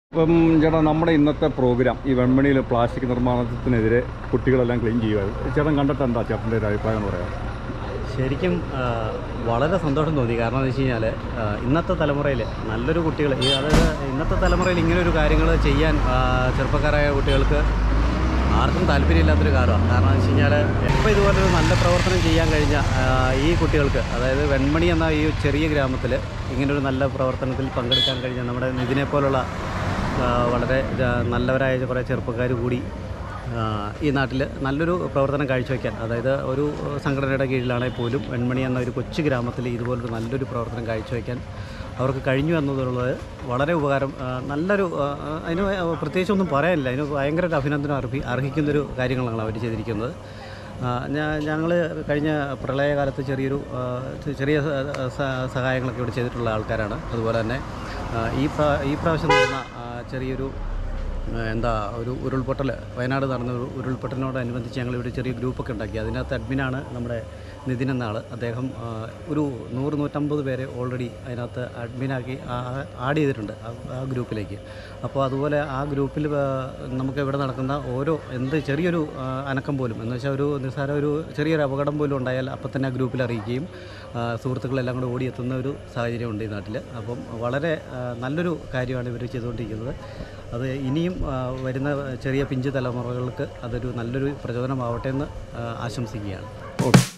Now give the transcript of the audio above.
ഇപ്പം ചേട്ടാ, നമ്മുടെ ഇന്നത്തെ പ്രോഗ്രാം ഈ വെൺമണിയിൽ പ്ലാസ്റ്റിക് നിർമ്മാണത്തിനെതിരെ കുട്ടികളെല്ലാം ക്ലീൻ ചെയ്യുക. ചേട്ടൻ കണ്ടിട്ട് എന്താ ചേട്ടൻ്റെ ഒരു അഭിപ്രായം എന്ന് പറയാം? ശരിക്കും വളരെ സന്തോഷം തോന്നി. കാരണം എന്ന് വെച്ച് കഴിഞ്ഞാൽ ഇന്നത്തെ തലമുറയിൽ നല്ലൊരു കുട്ടികൾ അതായത് ഇന്നത്തെ തലമുറയിൽ ഇങ്ങനൊരു കാര്യങ്ങൾ ചെയ്യാൻ ചെറുപ്പക്കാരായ കുട്ടികൾക്ക് ആർക്കും താല്പര്യമില്ലാത്തൊരു കാലമാണ്. കാരണം എന്ന് വെച്ച് കഴിഞ്ഞാൽ ഇപ്പോൾ ഇതുപോലൊരു നല്ല പ്രവർത്തനം ചെയ്യാൻ കഴിഞ്ഞ ഈ കുട്ടികൾക്ക്, അതായത് വെൺമണി എന്ന ഈ ചെറിയ ഗ്രാമത്തിൽ ഇങ്ങനൊരു നല്ല പ്രവർത്തനത്തിൽ പങ്കെടുക്കാൻ കഴിഞ്ഞ നമ്മുടെ നിതിനെ പോലുള്ള വളരെ നല്ലവരായ കുറേ ചെറുപ്പക്കാർ കൂടി ഈ നാട്ടിൽ നല്ലൊരു പ്രവർത്തനം കാഴ്ചവെക്കാൻ, അതായത് ഒരു സംഘടനയുടെ കീഴിലാണെങ്കിൽ പോലും വെൺമണി എന്ന ഒരു കൊച്ചു ഗ്രാമത്തിൽ ഇതുപോലൊരു നല്ലൊരു പ്രവർത്തനം കാഴ്ചവെക്കാൻ അവർക്ക് കഴിഞ്ഞു എന്നുള്ളത് വളരെ ഉപകാരം. നല്ലൊരു അതിന് പ്രത്യേകിച്ചൊന്നും പറയാനില്ല. അതിന് ഭയങ്കര അഭിനന്ദനം അർഹിക്കുന്നൊരു കാര്യങ്ങളാണ് അവർ ചെയ്തിരിക്കുന്നത്. ഞങ്ങൾ കഴിഞ്ഞ പ്രളയകാലത്ത് ചെറിയ സഹായങ്ങളൊക്കെ ഇവിടെ ചെയ്തിട്ടുള്ള ആൾക്കാരാണ്. അതുപോലെ തന്നെ ഈ പ്രാവശ്യം നടന്ന ചെറിയൊരു ഒരു ഉരുൾപൊട്ടൽ, വയനാട് നടന്ന ഒരു ഉരുൾപൊട്ടലിനോടനുബന്ധിച്ച് ഞങ്ങളിവിടെ ചെറിയ ഗ്രൂപ്പൊക്കെ ഉണ്ടാക്കി. അതിനകത്ത് അഡ്മിനാണ് നമ്മുടെ നിതിൻ എന്ന ആൾ. അദ്ദേഹം ഒരു 100-150 പേരെ ഓൾറെഡി അതിനകത്ത് അഡ്മിനാക്കി ആഡ് ചെയ്തിട്ടുണ്ട് ആ ഗ്രൂപ്പിലേക്ക്. അപ്പോൾ അതുപോലെ ആ ഗ്രൂപ്പിൽ നമുക്ക് ഇവിടെ നടക്കുന്ന ചെറിയൊരു അനക്കം പോലും, എന്ന് വെച്ചാൽ ഒരു ചെറിയൊരു അപകടം പോലും ഉണ്ടായാൽ അപ്പം തന്നെ ആ ഗ്രൂപ്പിൽ അറിയിക്കുകയും സുഹൃത്തുക്കളെല്ലാം കൂടെ ഓടിയെത്തുന്ന ഒരു സാഹചര്യമുണ്ട് ഈ നാട്ടിൽ. അപ്പം വളരെ നല്ലൊരു കാര്യമാണ് ഇവർ ചെയ്തുകൊണ്ടിരിക്കുന്നത്. അത് ഇനിയും വരുന്ന ചെറിയ പിഞ്ചു തലമുറകൾക്ക് അതൊരു നല്ലൊരു പ്രചോദനമാവട്ടെ എന്ന് ആശംസിക്കുകയാണ്. ഓക്കെ.